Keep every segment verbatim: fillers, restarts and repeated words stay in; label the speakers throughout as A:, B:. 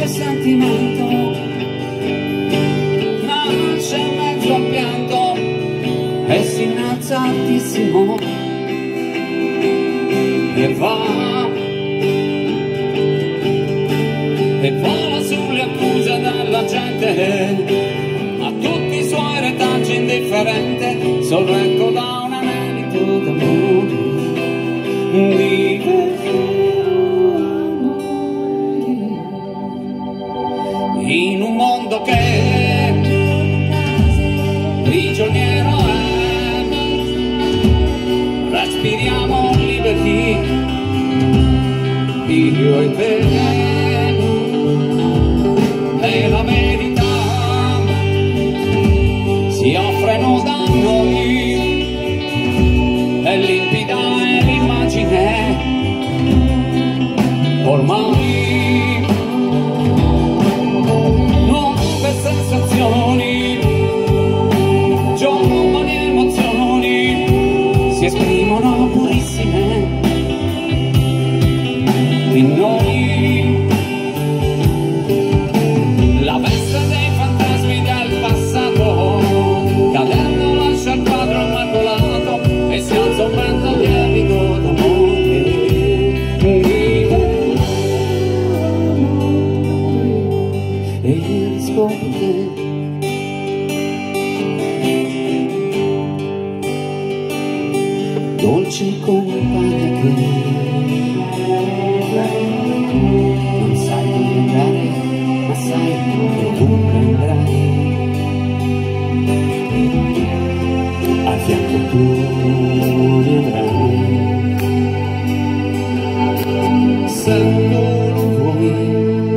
A: sentimento nasce in mezzo al pianto e si innalza altissimo e va e vola sulle accuse della gente, a tutti i suoi retaggi indifferente, sorretto da un anelito d'amore di vero amore, in un mondo che prigioniero è, respiriamo liberi, io e te. E la verità si offrono da noi, è limpida è l'immagine, ormai nuove sensazioni, giovani emozioni si esprimono purissime in noi. Dolce compagna che non sai dove andare, ma sai che dunque andrai, a fianco tu ne andrai, se non vuoi.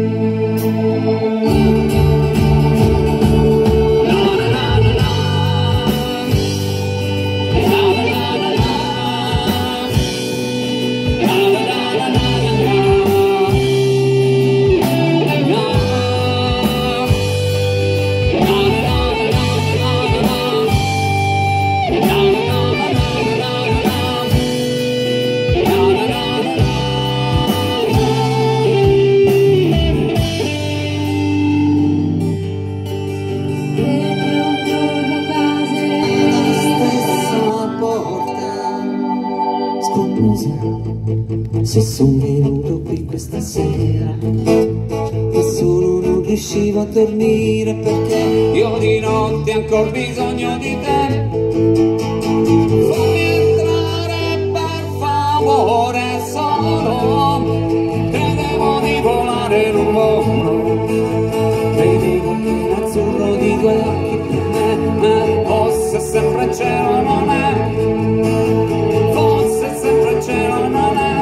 A: Se sono venuto qui questa sera e solo non riuscivo a dormire perché io di notte ho ancora bisogno di te. Fammi entrare per favore, solo credevo di volare in un volo, credevo che l'azzurro di due occhi per me fosse sempre cielo, non è, fosse sempre cielo, non è.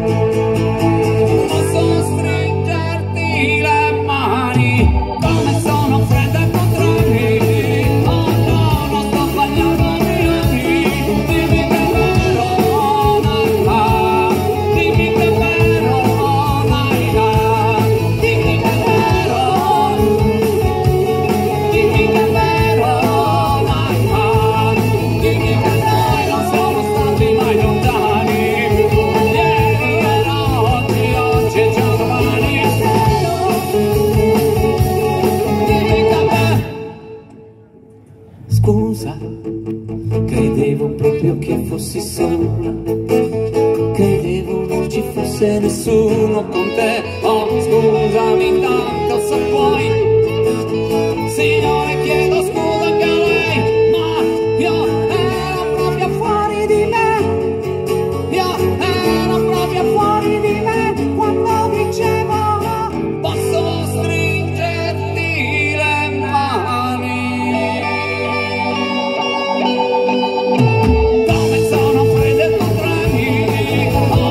A: Scusa, credevo proprio che fossi sola, credevo non ci fosse nessuno con te. Oh, scusami tanto se puoi, signore chiedo scusa anche a lei, ma io ero proprio fuori di me, io ero proprio fuori di me quando dicevo no, posso stringerti le mani.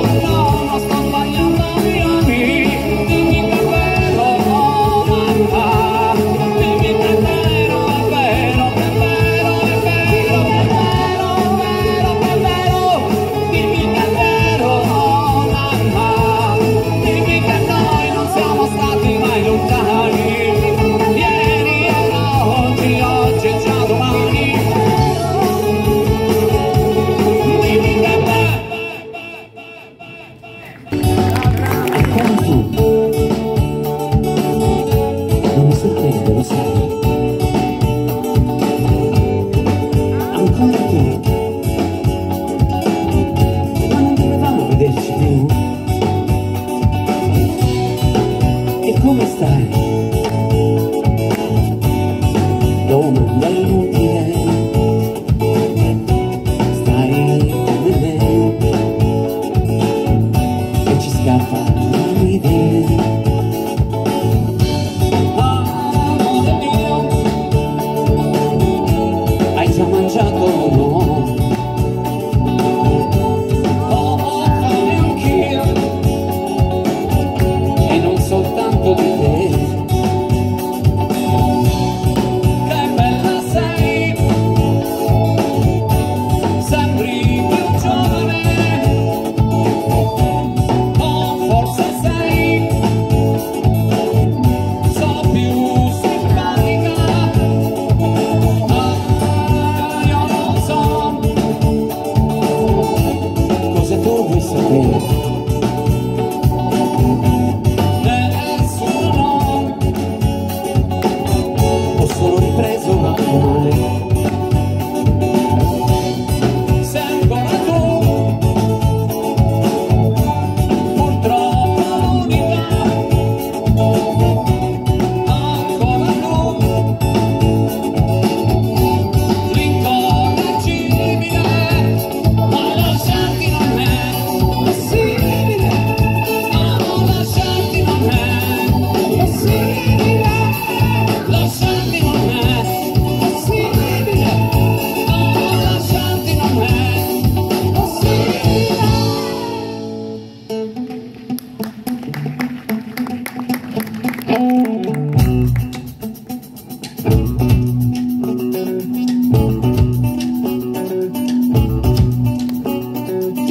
A: Ah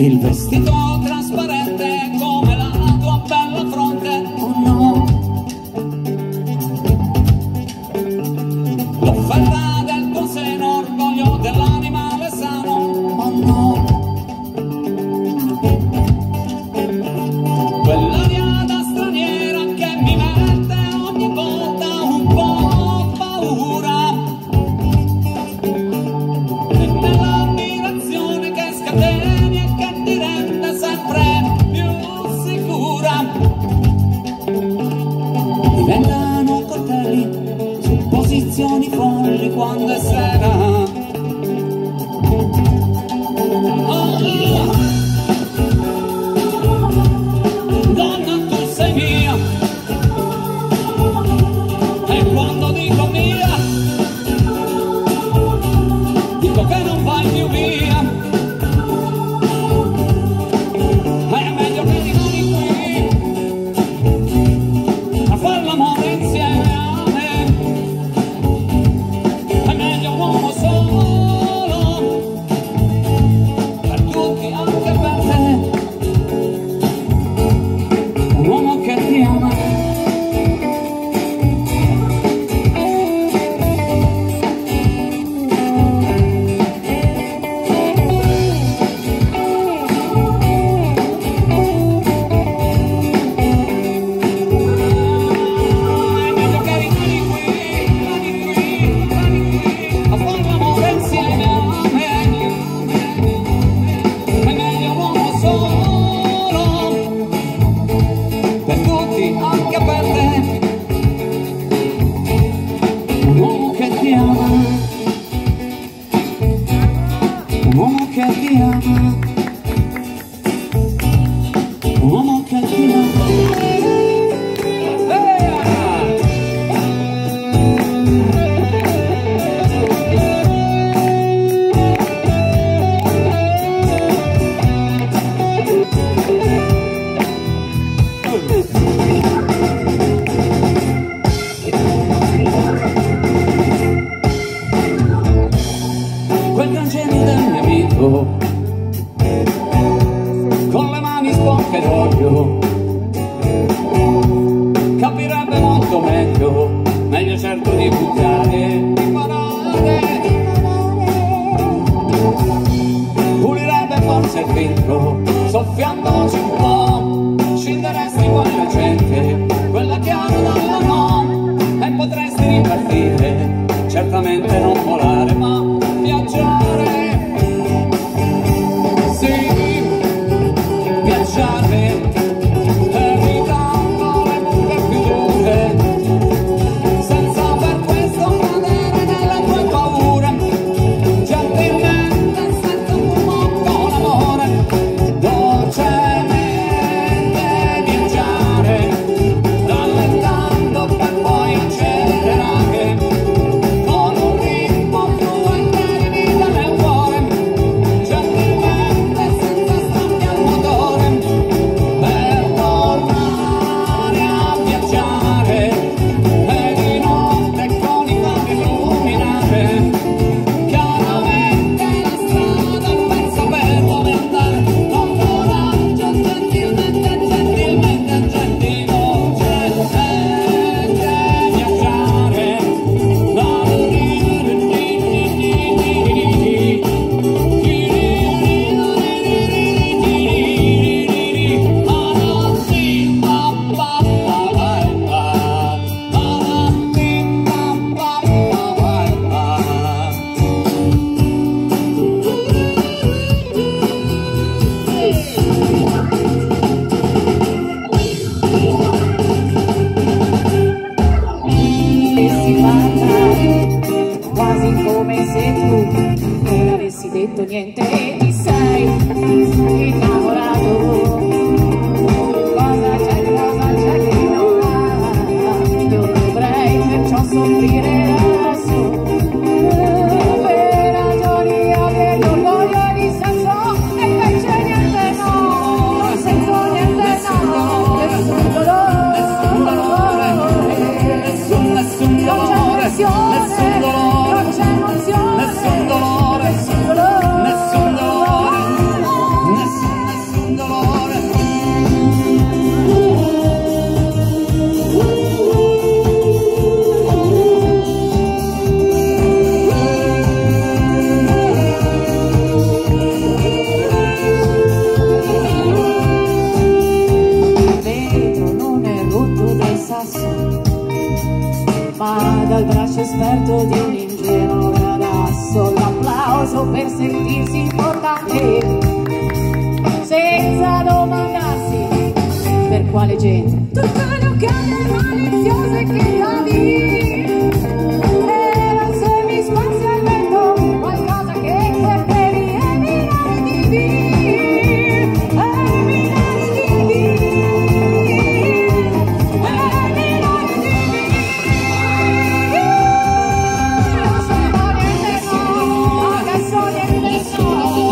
A: il vestito trasparente come la tua bella fronte. Oh no, l'offerta del tuo seno, orgoglio dell'animale sano. Oh no, quell'aria da straniera che mi mette ogni volta un po' paura, e nell'ammirazione che scateni e che ti rende sempre più sicura. Diventano coltelli su posizioni folli quando è sera. Un uomo che ti ama, un uomo che ti ama. Quel gran genio del mio amico, con le mani sporche d'olio, capirebbe molto meglio, meglio certo di buttare, di parare. Pulirebbe forse il filtro, soffiandoci un po', scinderesti poi la gente, quella chiara dalla no, e potresti ripartire, certamente non volare ma viaggiare, sì, viaggiare, evitando le buche più dure, senza per questo cadere nelle tue paure, gentilmente senza un modo l'amore, dolcemente viaggiare, rallentando per poi accelerare. Con un ritmo fluente di vita nel
B: quale gente? Tutte le occhiate maliziose che davi, era se mi spazio al vento, qualcosa che perdevi e mi narrativi, e mi narrativi, e mi narrativi. Adesso niente no, adesso niente no.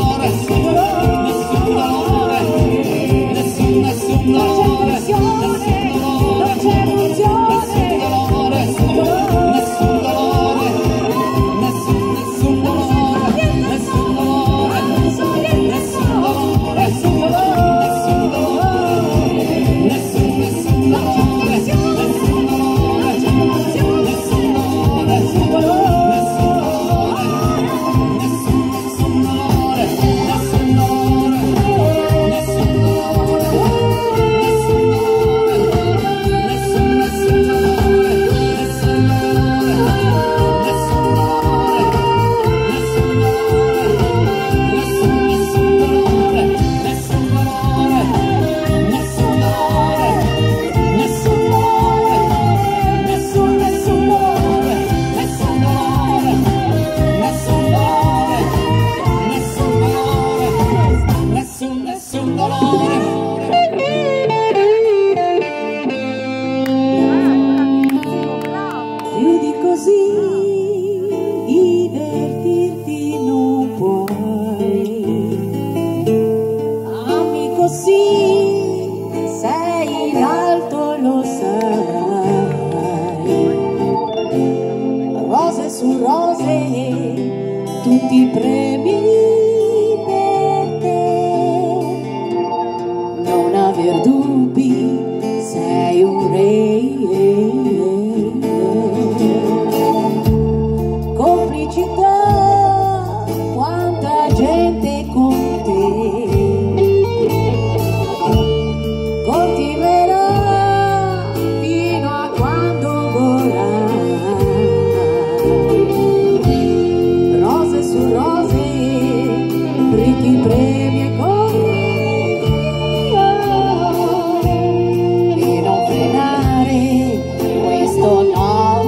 B: Più di così divertirti non puoi, ami così, sei in alto lo sai, rose su rose, tutti i premi per te, non aver dubbi, sei un re. Complicità, quanta gente con te, continuerà fino a quando vorrai, rose su rose, ricchi premi e conti, e non frenare questo no.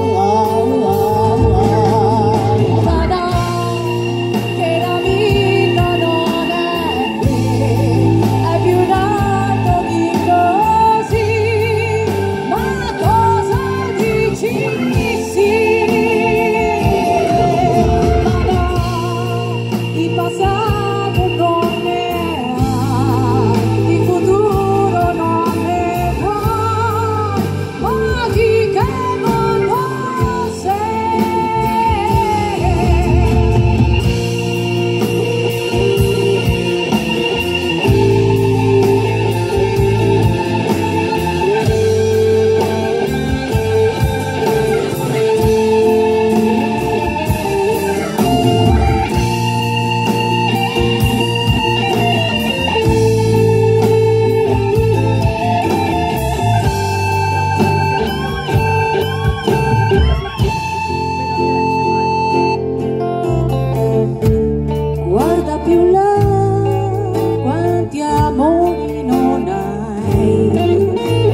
B: Più là, quanti amori non hai,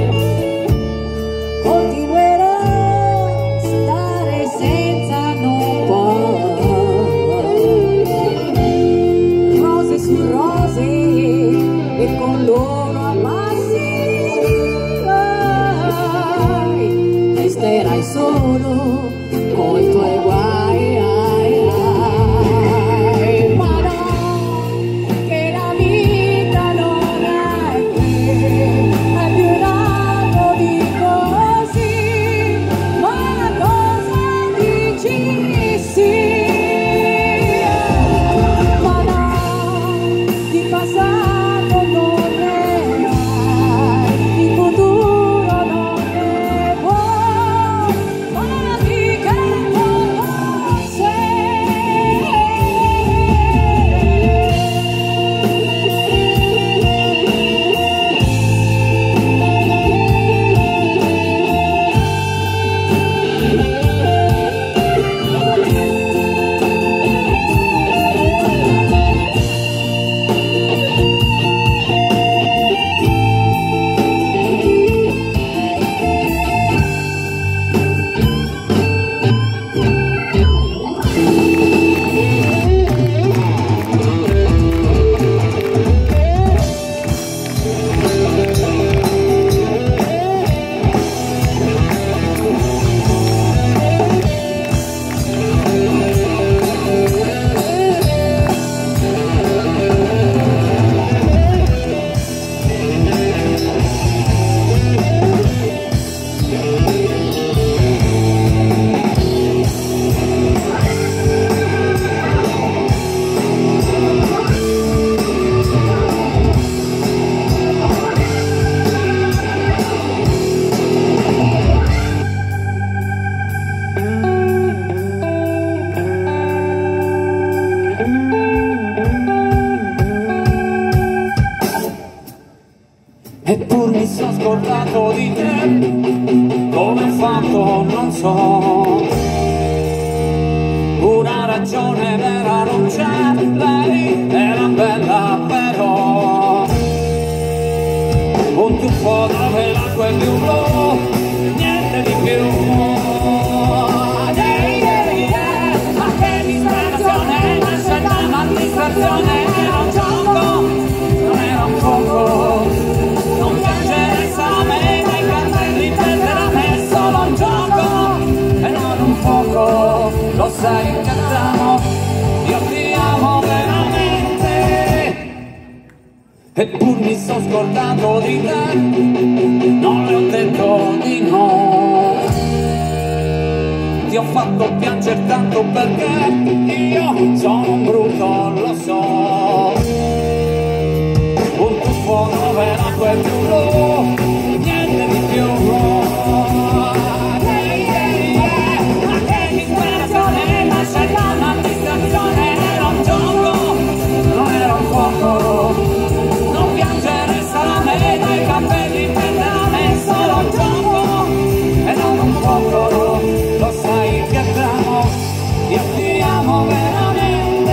B: continuerà a stare senza non puoi, rose su rose e con loro amassi, resterai solo coi tuoi guai. Di futuro non ne vuoi, ma di
A: eppur mi sono scordato di te, come ho fatto non so. Una ragione vera non c'è, lei era bella però, un tuffo dove l'acqua è più blu, niente di più. Yeah, yeah, yeah. Ma che disperazione, nasce dall'amministrazione, era un gioco, non era un fuoco. Non piangere esame dai cartelli, perdere a me è solo un gioco e non un fuoco. Lo sai che t'amo, io ti amo veramente, eppur mi sono scordato di te, non le ho detto di no. Ti ho fatto piangere tanto perché io sono un brutto, lo so. Un tuffo dove l'acqua è più blu, niente di più. Yeah, yeah, yeah. Ma che disperazione, nasce da una distrazione, era un gioco, non era un fuoco. Non piangere salame dai capelli, prendere a me è solo un gioco e non un fuoco. Lo sai che t'amo, io ti amo veramente.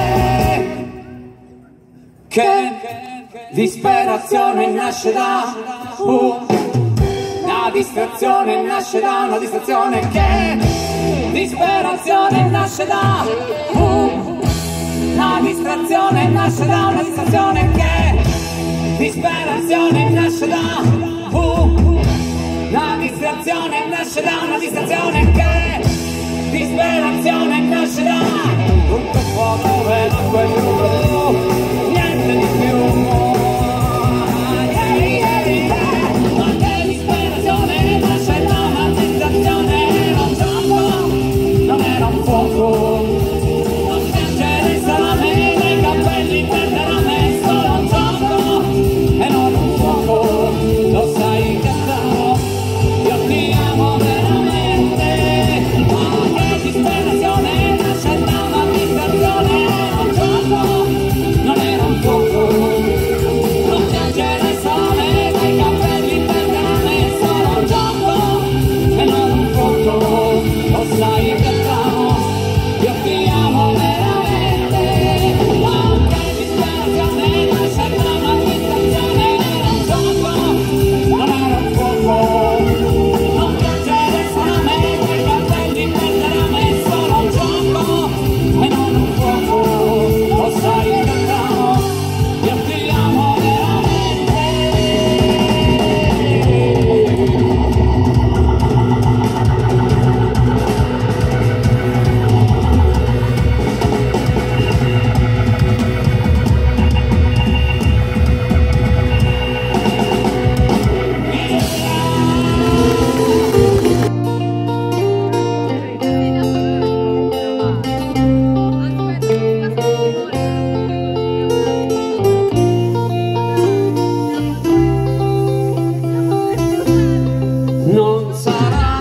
A: Che disperazione nasce da uh, una distrazione, nasce da una distrazione. Che disperazione nasce da uh, una distrazione, nasce da una distrazione. Che disperazione nasce da uh, una distrazione, nasce da una distrazione. Che disperazione nasce da un tuffo dove l'acqua è più blu, niente di più. Yeah, yeah, yeah. Ma che disperazione nasce da una distrazione, era un gioco, non era un fuoco. Non piangere salame dai capelli, prendere a me è solo un gioco e non un fuoco. Lo sai che t'amo, io ti amo veramente. Ma che disperazione nasce da una distrazione, era un gioco, non era un fuoco. Non piangere sole dai capelli, prendere a me è solo un gioco e non un fuoco. Lo sai che t'amo, io ti amo veramente. Ma che disperazione nasce da una distrazione, era un gioco, non era un fuoco. Non piangere salame dai capelli, prendere a me è solo un gioco e non un fuoco. Lo sai che t'amo, io ti amo veramente. Non sarà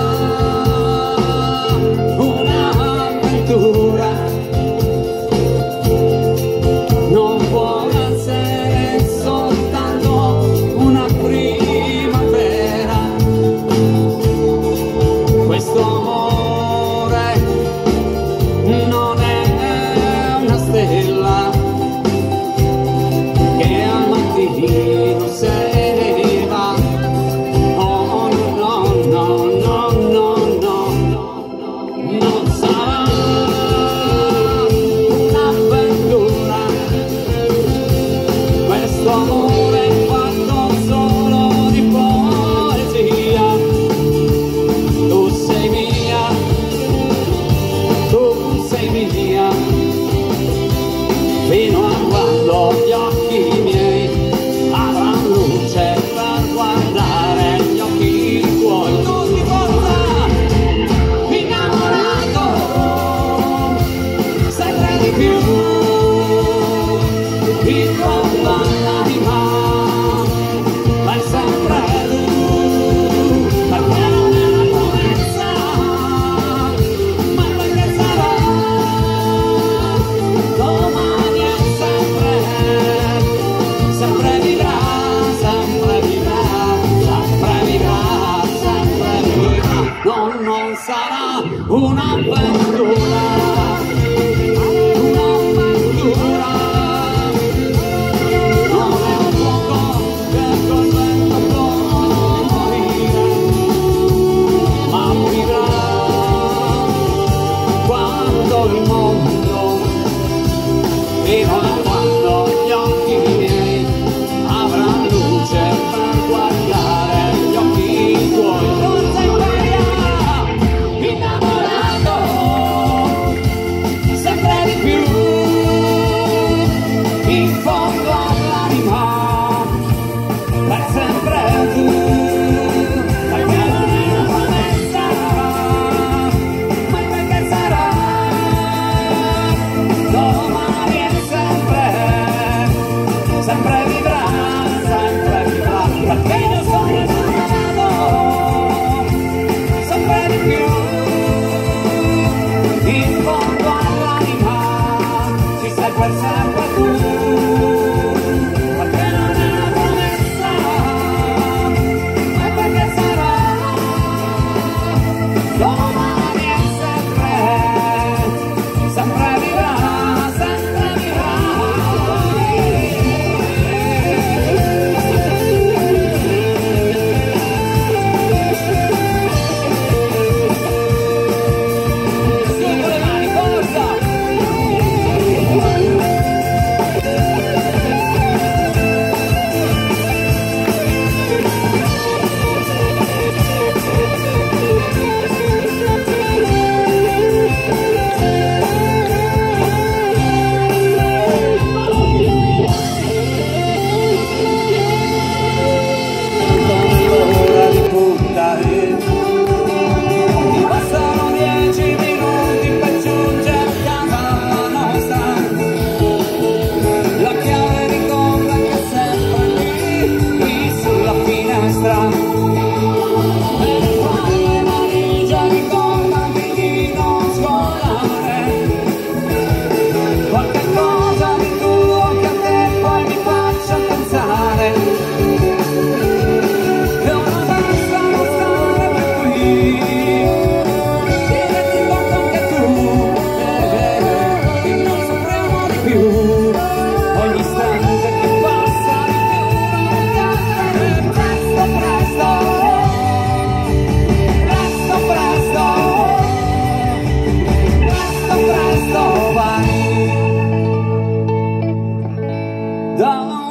A: un'avventura, non può essere soltanto una primavera. Questo amore non è una stella che al mattino se ne va. Oh no, no, no, no, no, no, non sarà un'avventura. Questo amore è fatto solo di poesia. Tu sei mia, tu sei mia, fino a quando gli occhi miei avranno luce per guardare gli occhi tuoi. Tu di forza, innamorato, sempre di più, il tuo l'anima, ma è sempre tu, perché non è una promessa, ma quel che sarà, domani è sempre, sempre vivrà, sempre vivrà.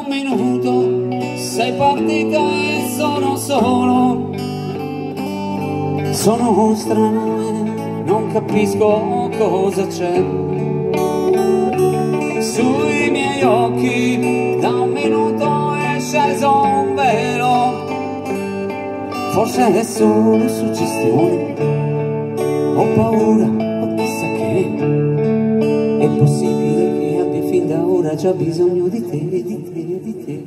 A: un minuto sei partita e sono solo, sono strano e non capisco cosa c'è sui miei occhi. Da un minuto è sceso un velo, forse è solo suggestione, ho paura, o chissà che è possibile che abbia fin da ora già bisogno di te, di te, di te.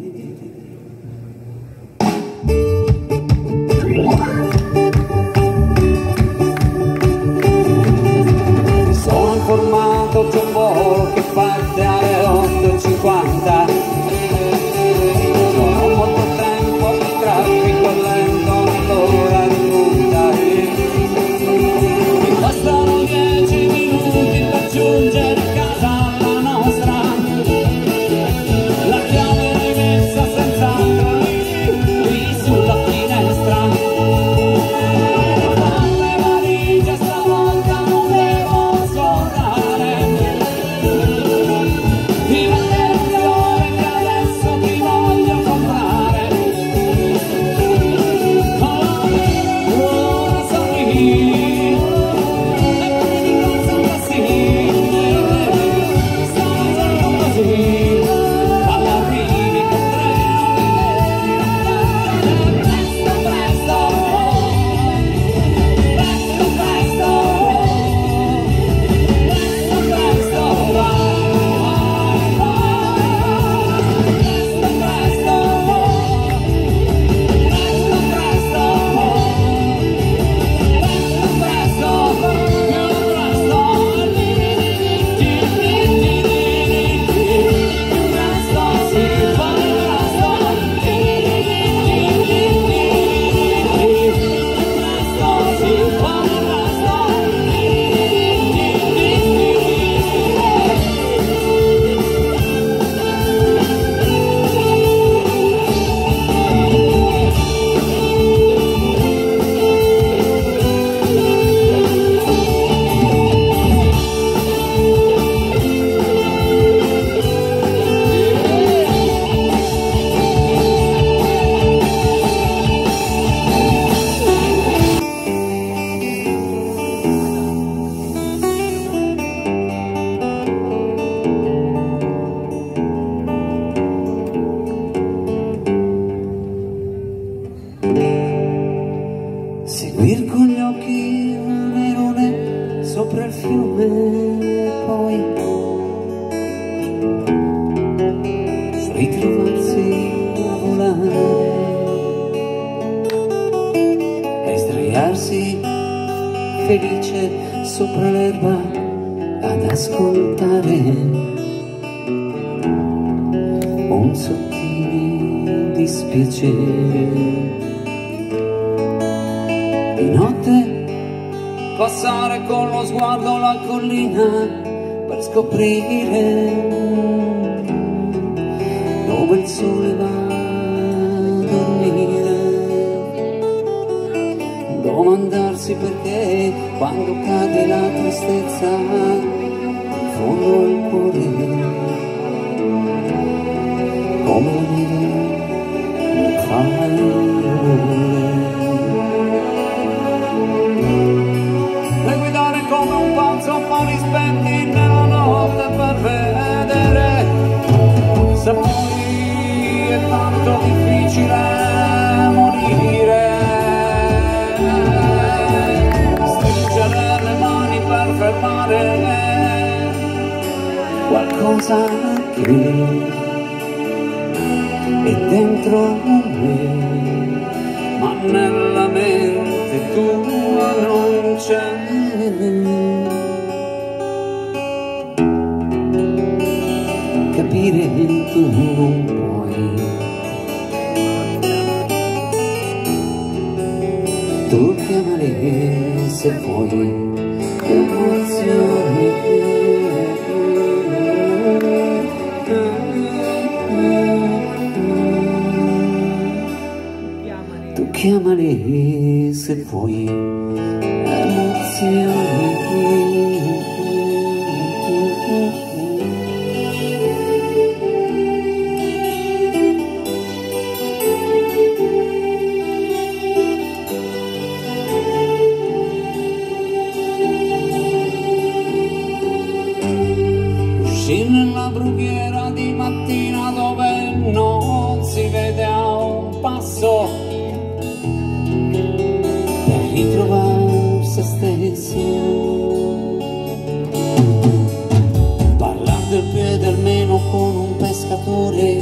A: Sono informato c'è un volo che parte alle otto e cinquanta, non ho molto tempo, il traffico lento nell'ora di punta, mi bastano dieci minuti per giungere a casa la nostra, la chiave rimessa senz'altro lì, lì sulla finestra. Le valigie stavolta non devo scordare, ti vale le fiore che adesso ti voglio comprare. Oh, ora sono lì, e poi di cosa così, stavo giorno così, all'arrivi col treno, presto, presto, presto, presto, presto, presto, vai, vai, vai, presto, presto, presto, presto, presto, seguir con gli occhi un verone sopra il fiume e poi ritrovarsi a volare e sdraiarsi felice sopra l'erba ad ascoltare un sottile dispiacere. Di notte passare con lo sguardo la collina per scoprire dove il sole va a dormire, domandarsi perché quando cade la tristezza in fondo al cuore come la neve non fa rumore. Come un pazzo fuori spenti nella notte per vedere se poi è tanto difficile morire, stringere le mani per fermare qualcosa che è dentro me, ma nella mente tua non c'è. Capire tu non puoi, tu chiamale se vuoi emozioni, tu chiamale se vuoi emozioni.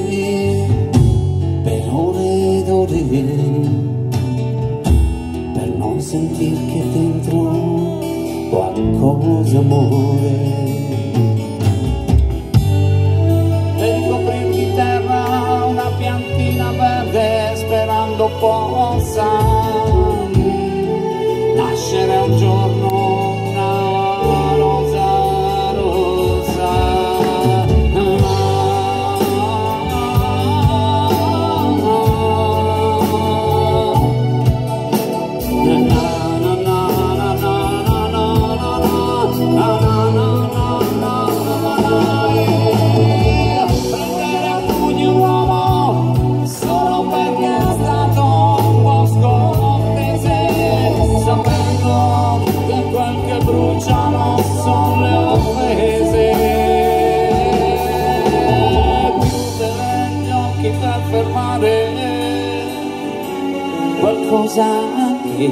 A: per ore ed ore, per non sentir che dentro qualcosa muore. Piantina verde sperando possa nascere un giorno una rosa rosa. Qualcosa che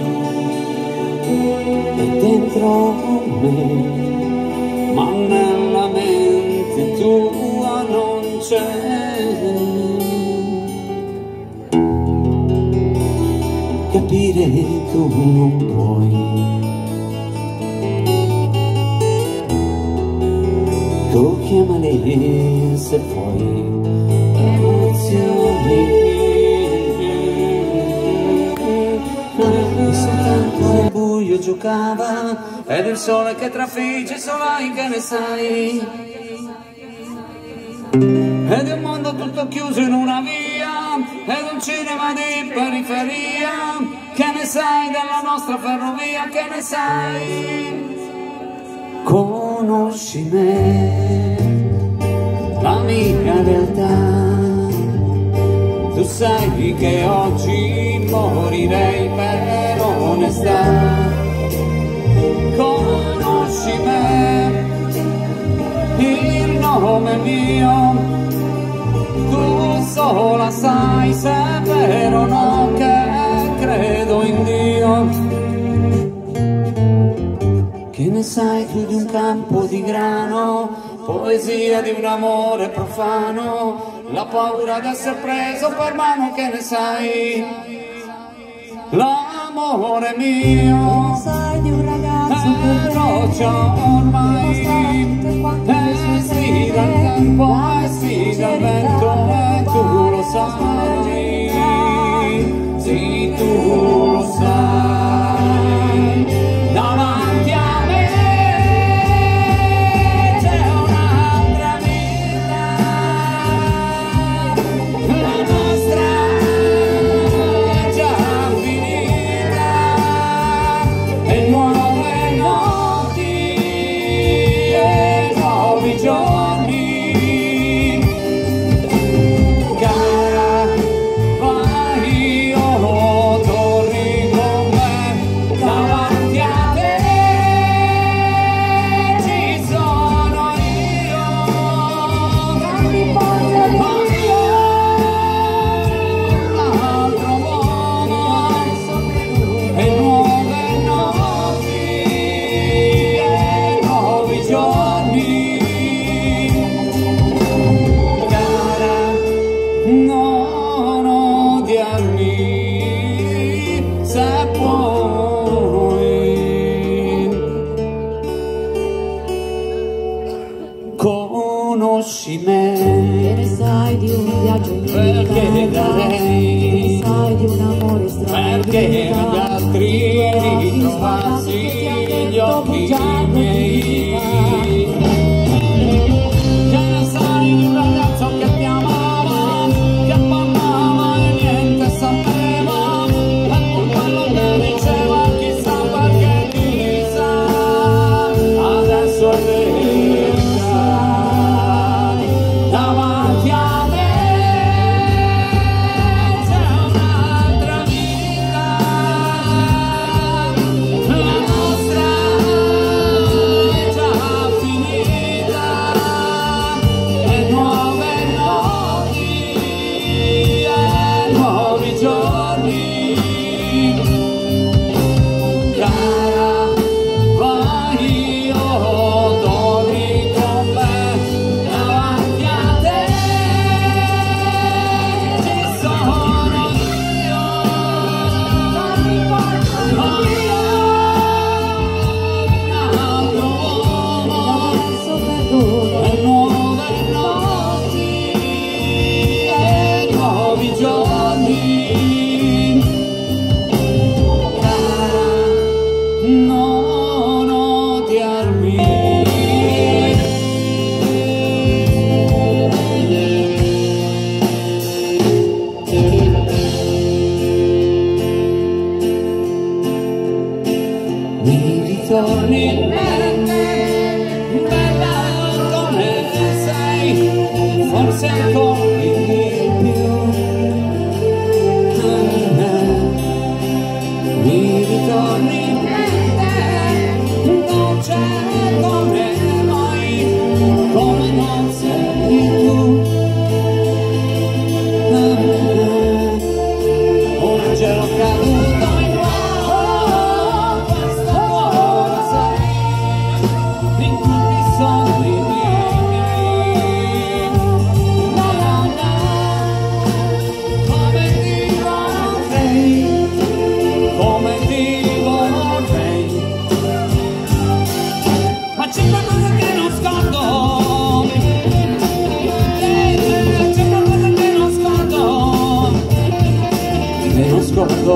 A: è dentro me, ma nella mente tua non c'è. Capire tu non puoi, tu chiamali se puoi emozioni. E soltanto nel buio giocava, ed il sole che trafigge solai, che ne sai? Ed è un mondo tutto chiuso in una via, ed un cinema di periferia. Che ne sai della nostra ferrovia, che ne sai? Conosci me, la mia realtà. Tu sai che oggi morirei per onestà. Conosci me, il nome mio, tu sola sai se è vero o no che credo in Dio. Che ne sai tu di un campo di grano, poesia di un amore profano, la paura d'essere preso per mano, che ne sai? L'amore mio,
B: che ne sai di un ragazzo
A: è roccia ormai, e sì dal tempo, e sì dal vento, e tu lo sai, sì tu lo sai, davanti a me c'è un'altra vita, la nostra è già finita, e nuove notti e nuovi giorni. Cara, vai o torni con me, davanti a te ci sono io,
B: grandi porte di
A: l'altro uomo, e nuove notti e nuovi giorni. Cara, non odiarmi se puoi. Conosci
B: che
A: me,
B: ne sai di un viaggio in
A: perché
B: vita,
A: da
B: che ne
A: lei,
B: sai di un amore strano,
A: perché negli altri ritrovassi gli occhi miei. Che ne sai di un ragazzo che ti amava, che parlava e niente sapeva, e con quello che diceva chissà perché chissà, adesso è verità. Davanti a me torni in mente, bella come sei, forse ancora di più. Mi ritorni in mente, dolce come mai, come non sei tu. Un angelo caduto in uomo, questo cuore sei, in tutti i sogni miei. No, no, no, come ti vorrei, come ti vorrei. Ma c'è qualcosa che non scordo, c'è qualcosa che non scordo, che non scordo.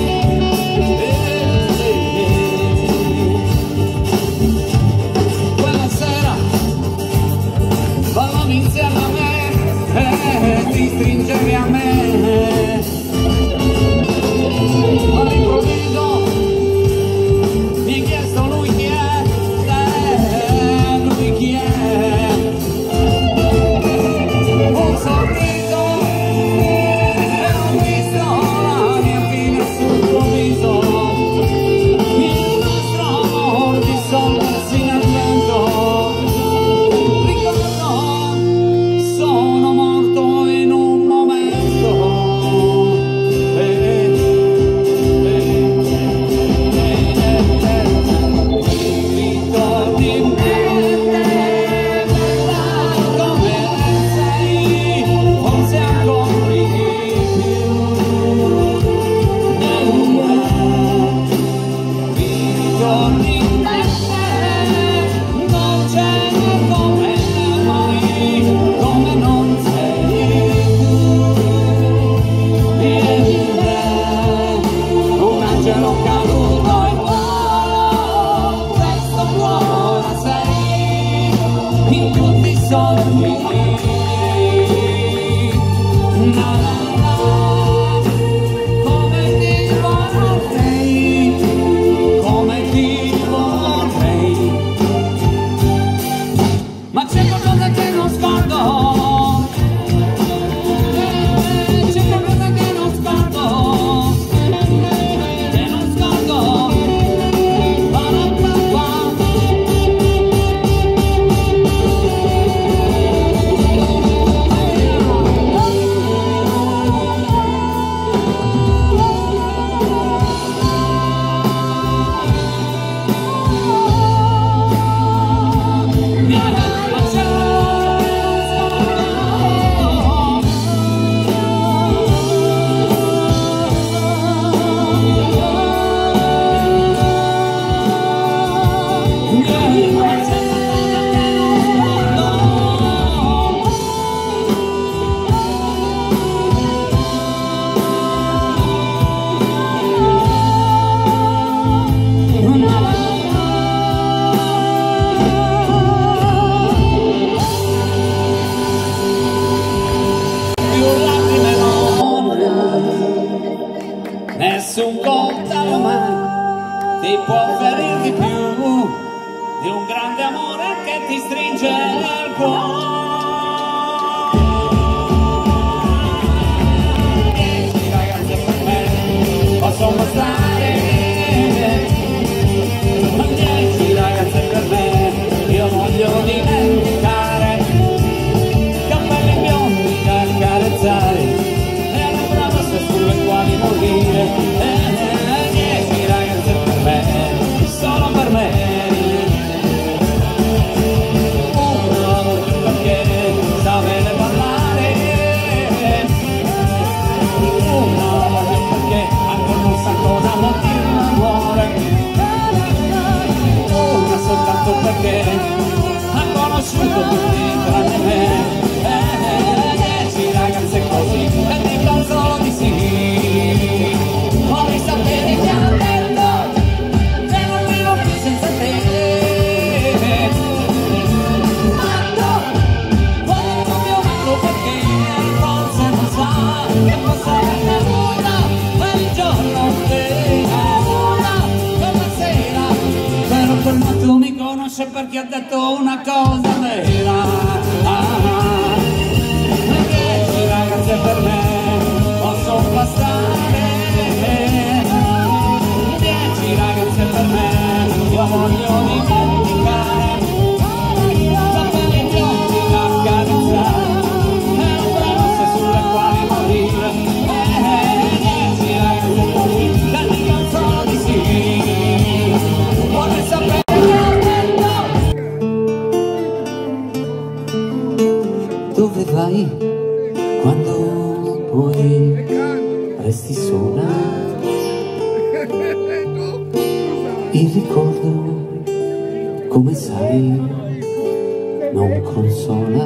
A: Quella sera ballavi insieme a me e ti stringevi a me. All'improvviso mi hai chiesto lui chi è, eh, lui chi è. Un sorriso e ho visto la mia fine sul tuo viso, il nostro amor dissolversi nel vento. Ricordo, sono morto in un momento. Eh, eh, ritorni in mente, bella come sei, forse ancora di più. Mi ritorni in mente, dolce come mai, come non sei tu. Vieni te, un angelo caduto in uomo, questo cuore sei, in tutti i sogni miei. Na, na, na, come ti vorrei, come ti vorrei. Ma c'è qualcosa che non scordo, eh, c'è qualcosa che non scordo, che non scordo. Pa, ra, pa, pa. Nessun coltello mai ti può ferir di più di un grande amore che ti stringe nel cuore. Dieci ragazze per me possono bastare, ma dieci ragazze per me io voglio dimenticare. Capelli biondi da accarezzare e alle braccia sulle quali morire. Dieci ragazze per me, solo per me. Uno, detto una cosa vera. Ah, dieci ragazze per me possono bastare, dieci ragazze per me io voglio dimenticare, la pelle di occhi da accarezzare e ombrelle sulle quali morire, dieci ragazze per me la dicono di sì, vorrei sapere. Dove vai quando poi resti sola? Il ricordo, come sai, non consola.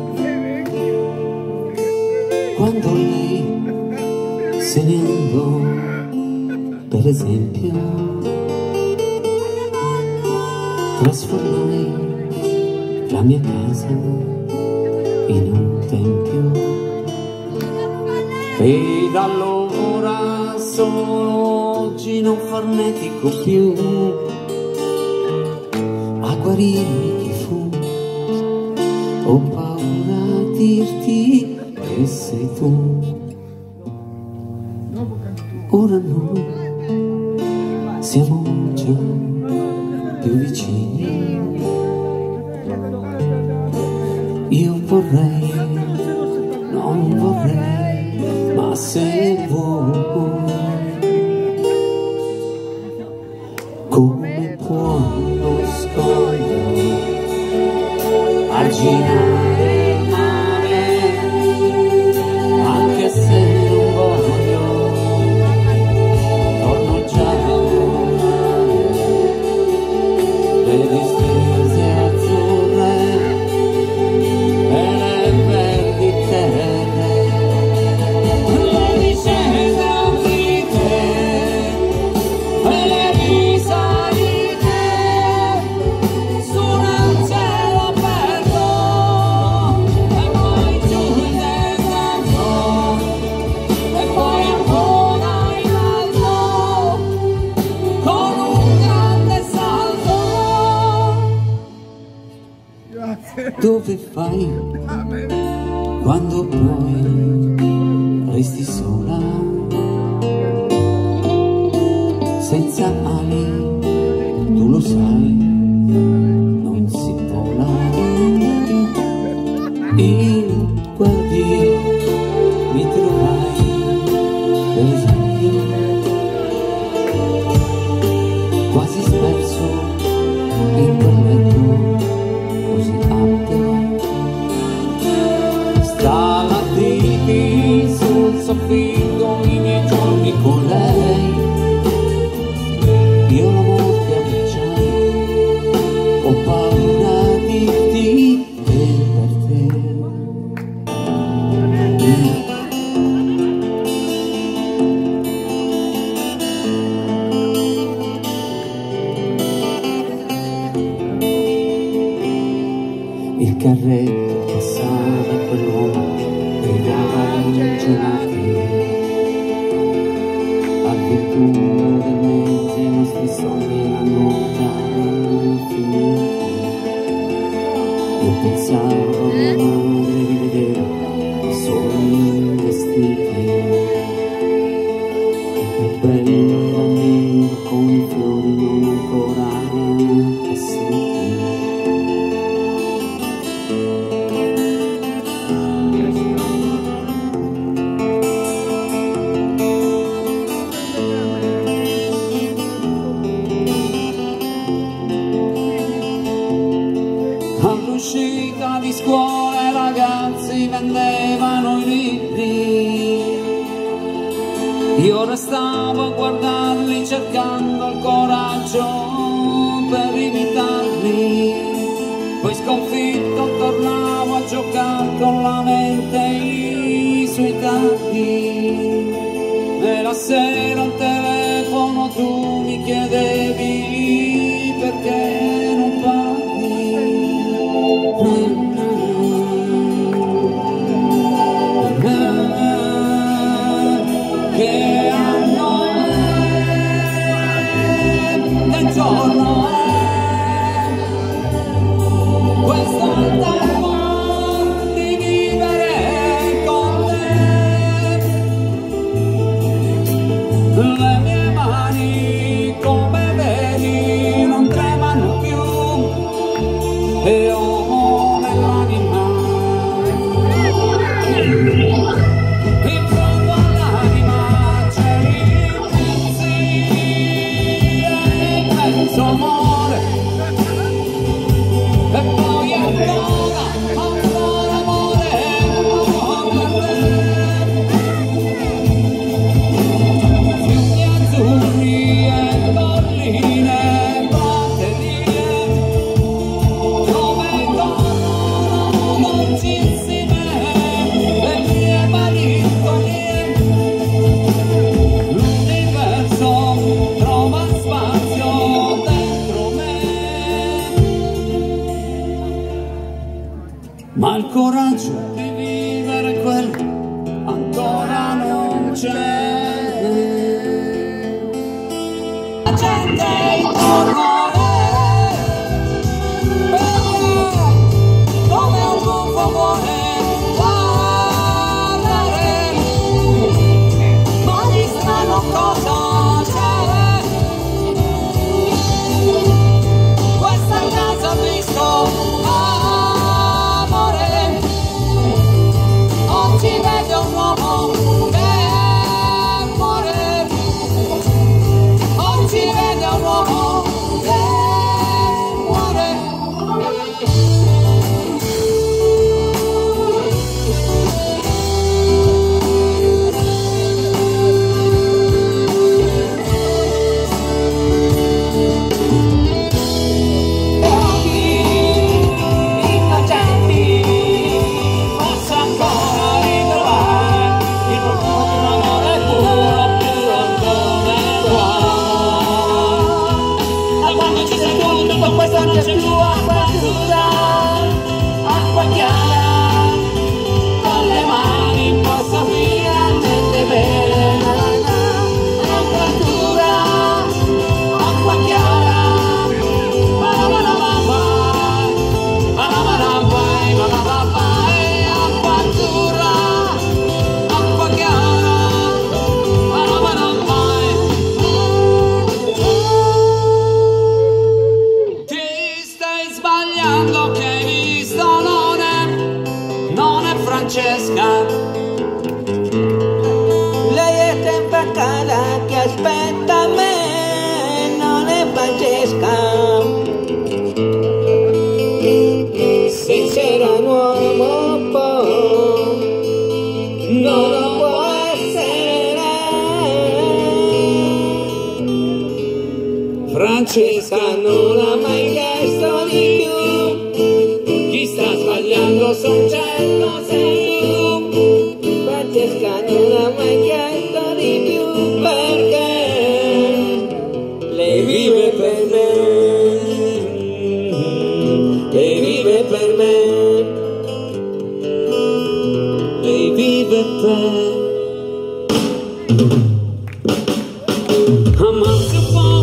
A: Quando lei se ne andò, per esempio, trasformai la mia casa in un tempio, e da allora solo oggi non farnetico più a guarire chi fu. Ho paura a dirti che sei tu. Ora noi siamo già più vicini. Io vorrei, non vorrei, ma se vuoi, come può lo scoglio arginare il mare, anche se non voglio, torno già a volare, le distese azzurre e le verdi terre, le discese antiche e le risalite su un cielo aperto, e poi giù in deserto, e poi ancora in alto con un grande salto. Dove vai quando poi resti sola, senza ali, tu lo sai, non si vola. E guardi, mi trovai, per esempio, quasi sperso in quel letto così ampio, stalattiti sul soffitto, i miei giorni con lei, io la morte abbracciai, ho paura di dirti che per te il carretto passava, quell'uomo gridava gelati, avventure del mese, i nostri sogni hanno già finito. Io pensavo a mia madre, rivedeva i suoi vestiti, e che bello era nero con i fiori non ancora passati. All'uscita di scuola i ragazzi vendevano i libri, io restavo a guardarli cercando il coraggio per imitarli, poi sconfitto tornavo a giocare con la mente sui tacchi, e la sera al telefono tu mi chiedevi perché non parli. Che anno è, che giorno è, c'è, la gente intorno a me, come un gufo vuole guardare, ma di strano cosa c'è, questa casa ha visto amore, oggi vedo un uomo che muore, oggi vedo un uomo che muore. Non c'è più acqua azzurra, acqua chiara, con le mani posso finalmente bere, acqua azzurra, acqua chiara, malamalamabai, malamalamabai, malamalamabai, acqua azzurra, acqua chiara, malamalamabai. Sbagliando che hai visto non è, non è Francesca.
C: Lei è sempre a casa che aspetta me, non è Francesca. Se c'era un uomo poi non lo può essere. Francesca non ha mai chiesto di più, chi sta sbagliando son certo sei tu. Francesca non ha mai chiesto di più perché lei vive per me, lei vive per me, lei vive per me. Ammazza un po'.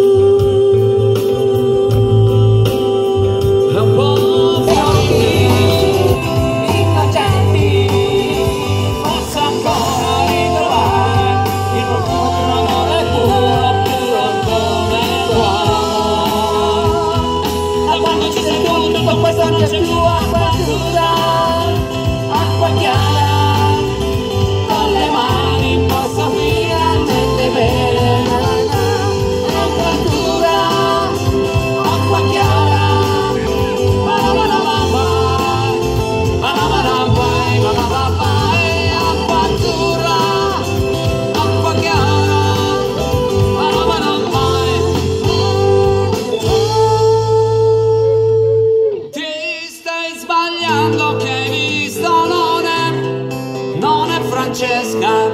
C: Non c'è più acqua azzurra, acqua chiara, con le mani posso finalmente bere, acqua azzurra, acqua chiara, malamalamabai, malamalamabai, malamalamabai, acqua azzurra, acqua chiara, malamalamabai. Sbagliando che hai visto non è, non è Francesca.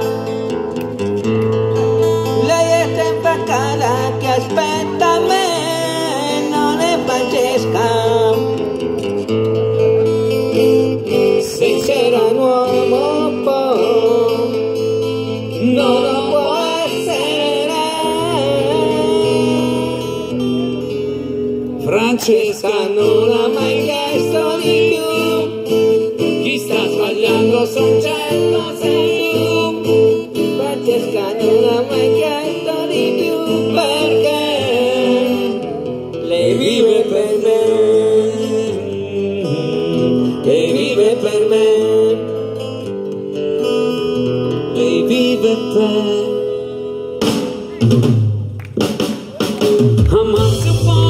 C: Lei è sempre a casa che aspetta me, non è Francesca. Se c'era un uomo poi non lo può essere. Francesca non ha mai chiesto di più, chi sta sbagliando son certo sei tu. Francesca non ha mai chiesto di più perché lei vive per me, lei vive per me, lei vive per me. Ammazza un po'.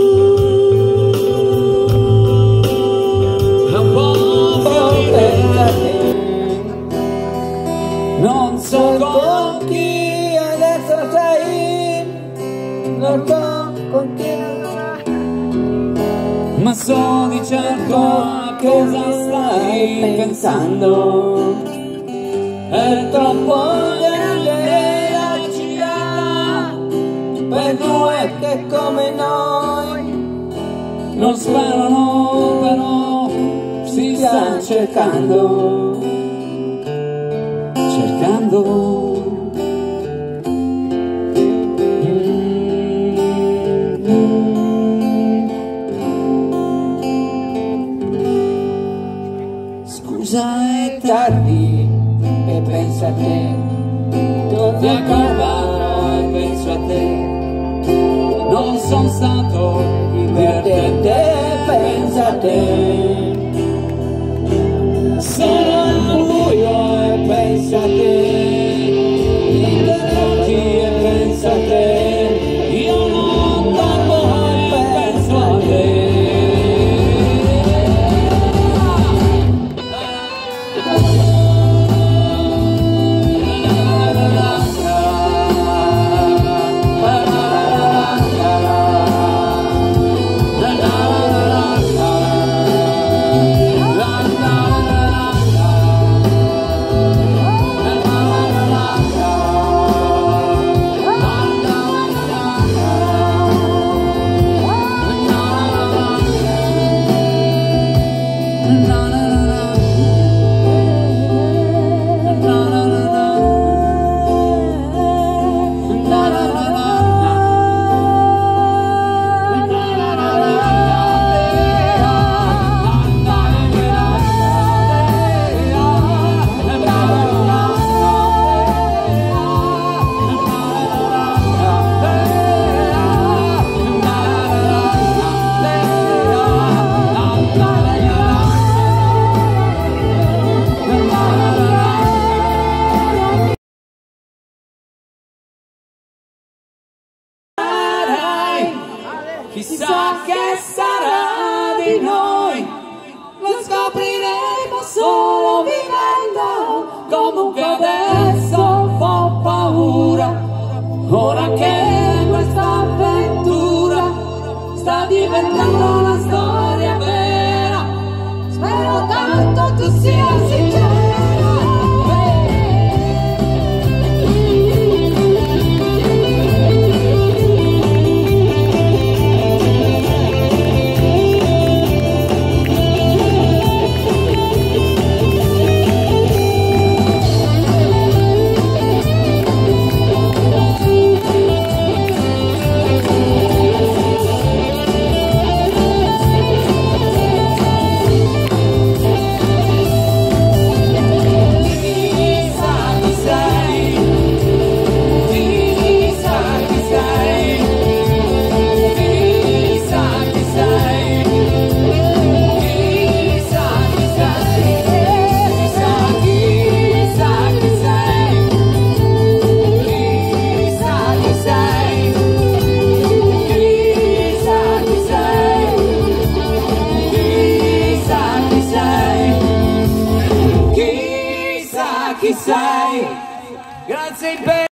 C: Non so con chi adesso sei, non so con chi, ma so di certo a cosa stai pensando. È troppo grande la città per due che come noi non sperano, però si sta cercando, cercando penso a te,
A: Ti accorbato e penso a te, non son stato divertente,
C: penso a te.
A: sono al buio e penso a te, in occhi e penso a te, io non dormo e penso a te. Chissà che sarà di noi, lo scopriremo solo vivendo. Comunque adesso fa paura, ora che questa avventura sta diventando una storia vera. Spero tanto tu sia sincera. Chi sei? Grazie.